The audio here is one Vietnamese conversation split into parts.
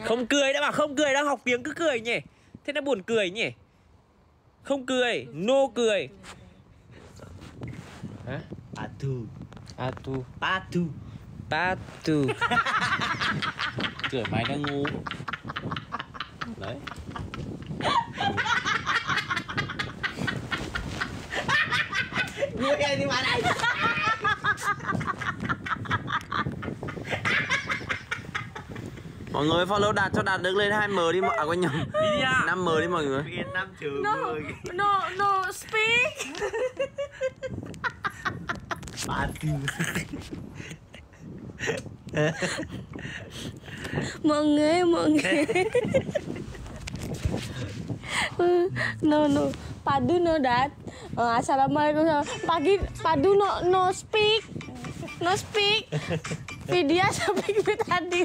Không cười đã bảo không cười, đang học tiếng cứ cười nhỉ. Thế nó buồn cười nhỉ. Không cười, no cười. Hả? Patu. Atu. Patu. Patu. Cười mày đang ngu. Đấy. Vui đi bạn ơi. Mọi người follow Đạt cho Đạt được lên 2M đi mọi à quên nhầm. 5M đi mọi người. Việt Nam trường No, người. no, speak. Patu. Mọi người. No. Padu no that. Assalamualaikum. Padu no speak. No speak. Vidya speak with Adi.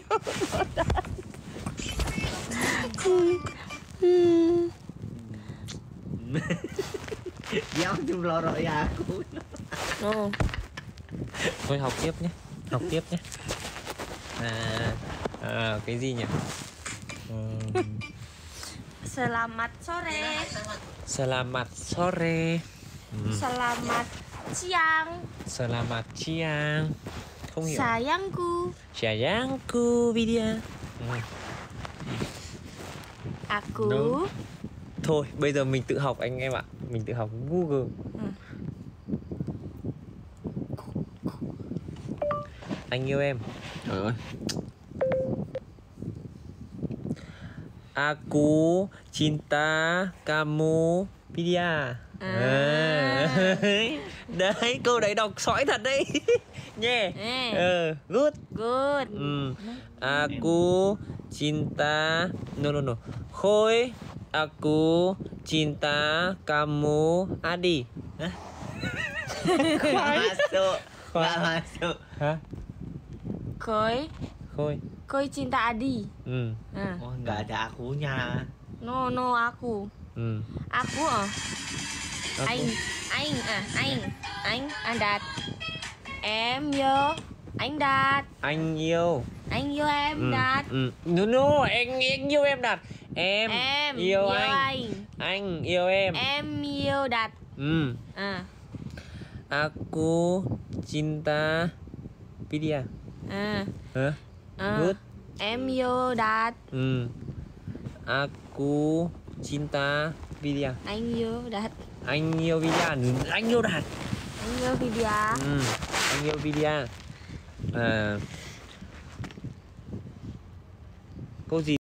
Giáo chung lo rồi à. Thôi học tiếp nhé. Học tiếp nhé. Cái gì nhỉ? Selamat sore. Selamat sore. Selamat siang. Selamat siang. Không hiểu. Sayangku. Sayangku Vidya. Aku. No. Thôi bây giờ mình tự học anh em ạ. Mình tự học Google. Anh yêu em. Trời ơi. Aku cinta kamu Vidya. Đấy câu đấy đọc sõi thật đấy. Nhé. Good. Good. Aku cinta no. Khôi. Aku cinta kamu Adi. Masuk. Nggak masuk. Hah? Khôi cinta Adi. Oh, nggak ada akunya. No aku. Aku anh Đạt. Em yêu anh Đạt. Anh yêu em Đạt. No, anh yêu em Đạt. Em yêu anh. Anh yêu em. Em yêu Đạt. Aku cinta Vidya. Good. Em yêu Đạt. Aku cinta Vidya. Anh yêu Đạt. Anh yêu Vidya. Anh yêu Đạt. Anh yêu Vidya. Anh yêu Vidya. Câu gì?